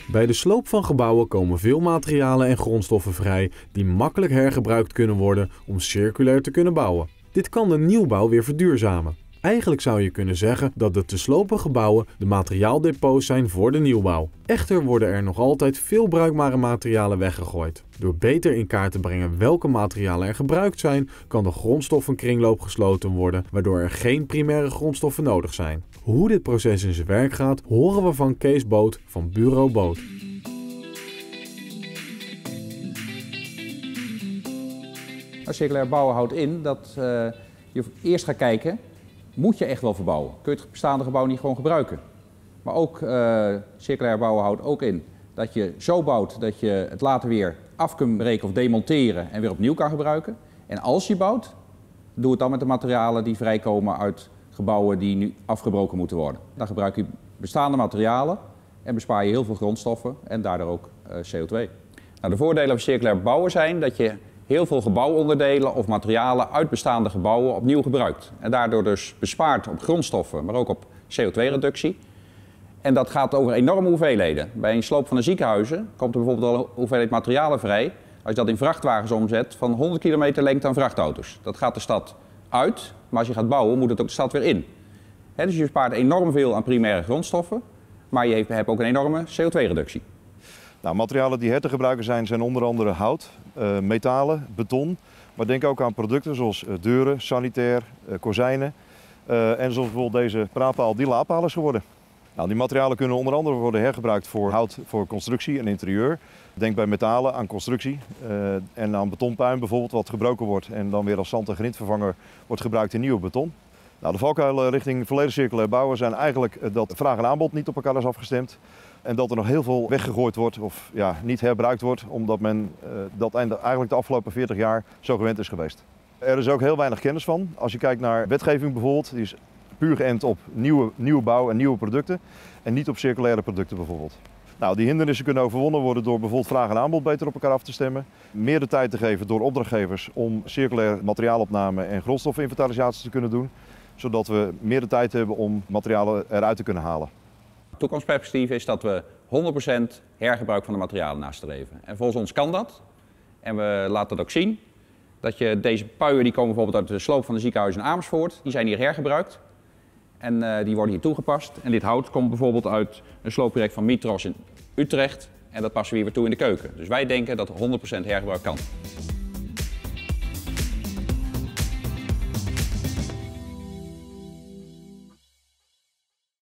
Bij de sloop van gebouwen komen veel materialen en grondstoffen vrij die makkelijk hergebruikt kunnen worden om circulair te kunnen bouwen. Dit kan de nieuwbouw weer verduurzamen. Eigenlijk zou je kunnen zeggen dat de te slopen gebouwen de materiaaldepots zijn voor de nieuwbouw. Echter worden er nog altijd veel bruikbare materialen weggegooid. Door beter in kaart te brengen welke materialen er gebruikt zijn, kan de grondstoffenkringloop gesloten worden, waardoor er geen primaire grondstoffen nodig zijn. Hoe dit proces in zijn werk gaat, horen we van Kees Boot van Bureau Boot. Circulair bouwen houdt in dat je eerst gaat kijken, moet je echt wel verbouwen? Kun je het bestaande gebouw niet gewoon gebruiken? Maar ook circulair bouwen houdt ook in dat je zo bouwt dat je het later weer af kunt breken of demonteren en weer opnieuw kan gebruiken. En als je bouwt, doe het dan met de materialen die vrijkomen uit gebouwen die nu afgebroken moeten worden. Dan gebruik je bestaande materialen en bespaar je heel veel grondstoffen en daardoor ook CO2. Nou, de voordelen van circulair bouwen zijn dat je heel veel gebouwonderdelen of materialen uit bestaande gebouwen opnieuw gebruikt. En daardoor dus bespaart op grondstoffen, maar ook op CO2-reductie. En dat gaat over enorme hoeveelheden. Bij een sloop van de ziekenhuizen komt er bijvoorbeeld al een hoeveelheid materialen vrij. Als je dat in vrachtwagens omzet, van 100 kilometer lengte aan vrachtauto's. Dat gaat de stad uit, maar als je gaat bouwen moet het ook de stad weer in. Dus je bespaart enorm veel aan primaire grondstoffen, maar je hebt ook een enorme CO2-reductie. Nou, materialen die hergebruiken zijn onder andere hout, metalen, beton. Maar denk ook aan producten zoals deuren, sanitair, kozijnen. En zoals bijvoorbeeld deze praatpaal die laadpaal is geworden. Nou, die materialen kunnen onder andere worden hergebruikt voor hout, voor constructie en interieur. Denk bij metalen aan constructie en aan betonpuin bijvoorbeeld wat gebroken wordt en dan weer als zand- en grindvervanger wordt gebruikt in nieuw beton. Nou, de valkuilen richting volledig circulair bouwen zijn eigenlijk dat vraag en aanbod niet op elkaar is afgestemd. En dat er nog heel veel weggegooid wordt of niet herbruikt wordt, omdat men dat eigenlijk de afgelopen 40 jaar zo gewend is geweest. Er is ook heel weinig kennis van. Als je kijkt naar wetgeving bijvoorbeeld, die is puur geënt op nieuwe bouw en nieuwe producten en niet op circulaire producten bijvoorbeeld. Nou, die hindernissen kunnen overwonnen worden door bijvoorbeeld vraag en aanbod beter op elkaar af te stemmen. Meer de tijd te geven door opdrachtgevers om circulaire materiaalopname en grondstofinventarisatie te kunnen doen, zodat we meer de tijd hebben om materialen eruit te kunnen halen. Toekomstperspectief is dat we 100% hergebruik van de materialen nastreven. En volgens ons kan dat. En we laten dat ook zien. Dat deze puien die komen bijvoorbeeld uit de sloop van de ziekenhuizen in Amersfoort. Die zijn hier hergebruikt. En die worden hier toegepast. En dit hout komt bijvoorbeeld uit een sloopproject van Mitros in Utrecht. En dat passen we hier weer toe in de keuken. Dus wij denken dat 100% hergebruik kan.